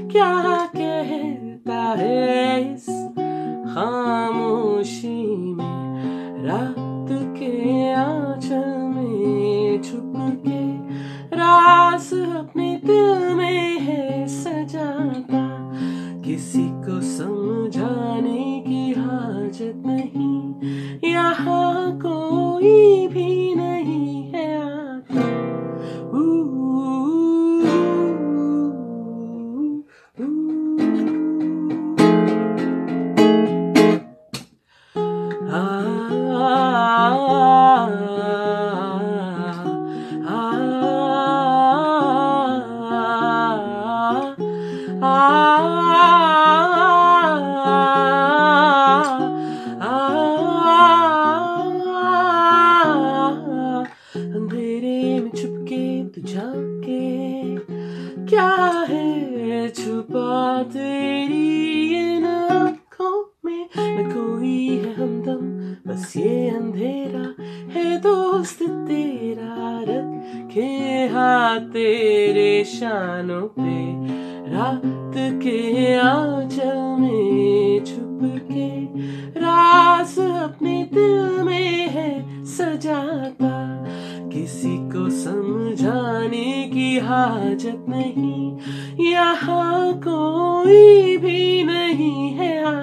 क्या कहता है इस खामोशी में, रात के आंचल में छुप के राज अपने दिल में है सजाता। किसी को समझाने की हाजत नहीं, यहाँ कोई भी नहीं है आता। अंधेरे में छुपके तू झांके, क्या है छुपा तेरी इन आँखों में। न कोई है हमदम, बस ये अंधेरा है दोस्त तेरा। रखे हाथ तेरे शानों पे, रात के आंचल में छुप के राज अपने दिल में है सजाता। किसी को समझाने की हाजत नहीं, यहाँ कोई भी नहीं है।